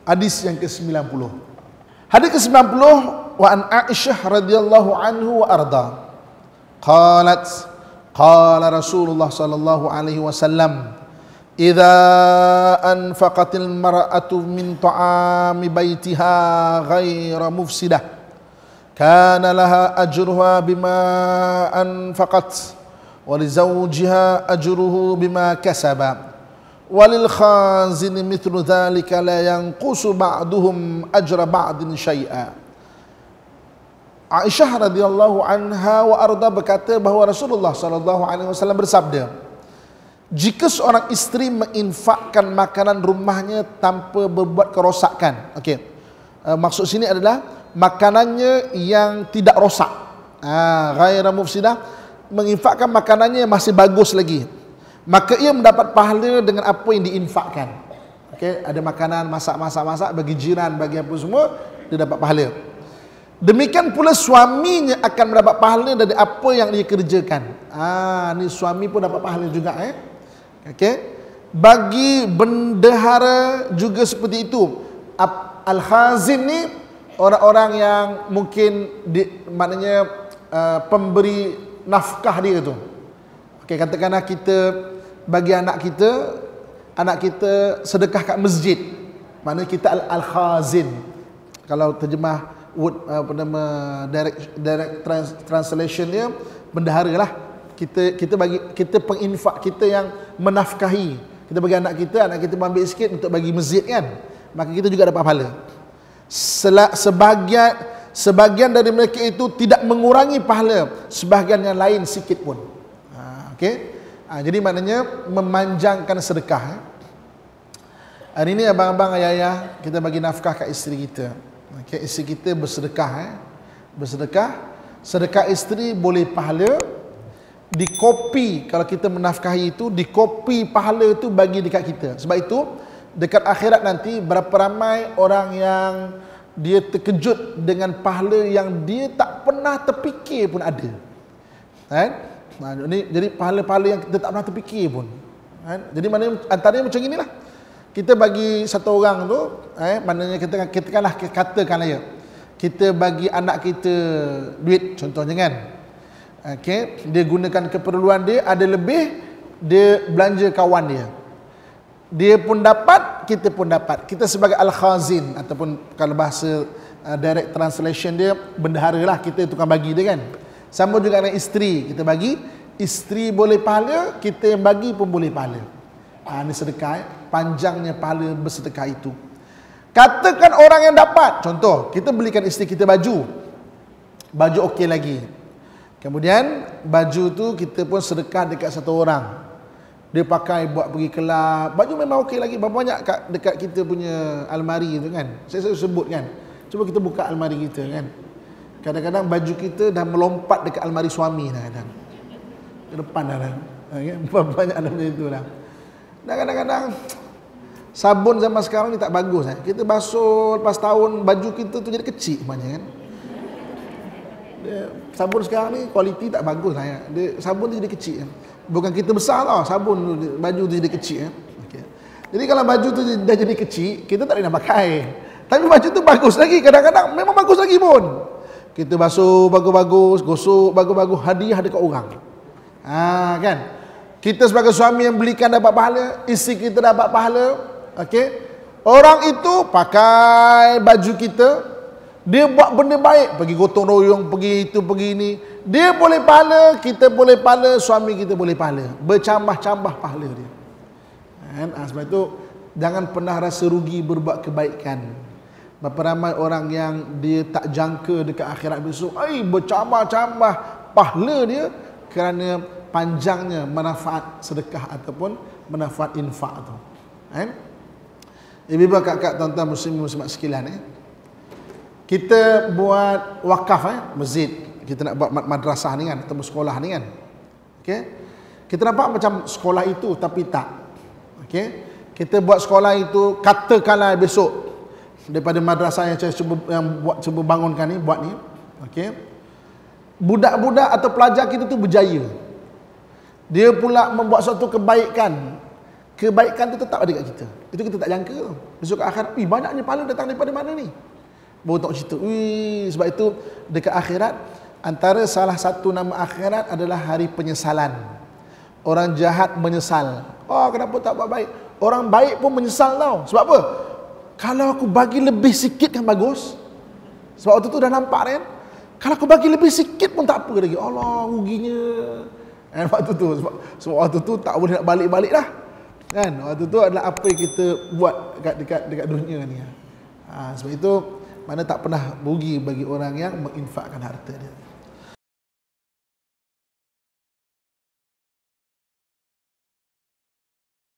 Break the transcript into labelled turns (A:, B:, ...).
A: Hadis yang ke-90. Hadis ke-90, wa an Aisyah radhiyallahu anhu wa arda. Qalat qala Rasulullah sallallahu alaihi wasallam, idza anfaqatil mar'atu min ta'ami baitiha ghaira mufsidah kana laha ajruha bima anfaqat wa li zawjiha ajruhu bima kasaba walil khazin mithlu dhalika la yanqusu ba'duhum ajra ba'din syai'a. Aisyah radhiyallahu anha wa arda berkata bahawa Rasulullah sallallahu alaihi wasallam bersabda, jika seorang isteri menginfakkan makanan rumahnya tanpa berbuat kerosakan, maksud sini adalah makanannya yang tidak rosak, ghaira mufsidah, menginfakkan makanannya masih bagus lagi, maka ia mendapat pahala dengan apa yang diinfakkan. Ada makanan masak bagi jiran, bagi apa semua, dia dapat pahala. Demikian pula suaminya akan mendapat pahala dari apa yang dia kerjakan. Ni suami pun dapat pahala juga. Bagi bendahara juga seperti itu. Al-khazin ni orang-orang yang mungkin maknanya pemberi nafkah dia tu. Katakanlah kita bagi anak kita sedekah kat masjid, maknanya kita al-khazin. Kalau terjemah direct translation dia, bendahara lah. Kita bagi, kita penginfak, kita yang menafkahi, kita bagi anak kita ambil sikit untuk bagi masjid kan, maka kita juga dapat pahala. Sebagian dari mereka itu tidak mengurangi pahala sebahagian yang lain sikit pun. Jadi maknanya memanjangkan sedekah. Hari ini abang-abang, ayah-ayah, kita bagi nafkah kat isteri kita. Isteri kita bersedekah, sedekah isteri boleh pahala, dikopi. Kalau kita menafkahi itu, dikopi pahala itu bagi dekat kita. Sebab itu dekat akhirat nanti berapa ramai orang yang dia terkejut dengan pahala yang dia tak pernah terfikir pun ada. Jadi pahala-pahala yang kita tak pernah terfikir pun. Jadi maknanya antaranya macam inilah. Kita bagi satu orang tu, maknanya katakanlah ya, kita bagi anak kita duit contohnya kan. Dia gunakan keperluan dia, ada lebih, dia belanja kawan dia. Dia pun dapat, kita pun dapat. Kita sebagai al-khazin, ataupun kalau bahasa direct translation dia, bendahara lah, kita tukang bagi dia kan. Sama juga dengan isteri, kita bagi, isteri boleh pahala, kita yang bagi pun boleh pahala. Ini sedekah, panjangnya pahala bersedekah itu. Katakan orang yang dapat, contoh, kita belikan isteri kita baju okey lagi. Kemudian baju tu kita pun sedekah dekat satu orang. Dia pakai buat pergi kelab, baju memang okey lagi. Berapa banyak dekat kita punya almari tu kan. Saya sebut kan. Cuba kita buka almari kita kan. Kadang-kadang baju kita dah melompat dekat almari suami dah kadang. Ke depan dah. Berapa banyak ada macam itu dah. Dan kadang-kadang sabun zaman sekarang ni tak bagus. Kita basuh lepas tahun, baju kita tu jadi kecil banyak kan. Sabun sekarang ni kualiti tak bagus lah. Sabun tu jadi kecil kan. Bukan kita besar tau, sabun tu, baju tu jadi kecil kan. Jadi kalau baju tu dah jadi kecil, kita tak boleh nak pakai. Tapi baju tu bagus lagi, kadang-kadang memang bagus lagi pun. Kita basuh bagus-bagus, gosok bagus-bagus, hadiah dekat orang. Kan? Kita sebagai suami yang belikan dapat pahala, isteri kita dapat pahala. Orang itu pakai baju kita, dia buat benda baik, pergi gotong royong, pergi itu, pergi ini, dia boleh pahala, kita boleh pahala, suami kita boleh pahala, bercambah-cambah pahala dia. Sebab itu jangan pernah rasa rugi berbuat kebaikan. Berapa ramai orang yang dia tak jangka dekat akhirat besok, bercambah-cambah pahala dia kerana panjangnya manfaat sedekah ataupun manfaat infak tu. Ibu-ibu, kakak, tuan-tuan muslim-muslimat sekalian, kita buat wakaf masjid, kita nak buat madrasah ni kan, atau sekolah ni kan. Kita nampak macam sekolah itu tapi tak. Kita buat sekolah itu, katakanlah besok daripada madrasah yang saya cuba bangunkan ni, buat ni, budak-budak atau pelajar kita tu berjaya, dia pula membuat suatu kebaikan kebaikan tu tetap ada kat kita. Itu kita tak jangka tu. Besok ke akhirat, banyaknya pahala datang daripada mana ni? Baru tak cerita. Sebab itu dekat akhirat, antara salah satu nama akhirat adalah hari penyesalan. Orang jahat menyesal. Oh, kenapa tak buat baik? Orang baik pun menyesal tau. Sebab apa? Kalau aku bagi lebih sikit kan bagus. Sebab waktu tu dah nampak kan? Kalau aku bagi lebih sikit pun tak apa lagi. Allah, ruginya. Waktu tu sebab waktu tu tak boleh nak balik-balik dah. Kan? Waktu tu adalah apa yang kita buat dekat dunia ni. Sebab itu mana tak pernah rugi bagi orang yang menginfakkan harta dia.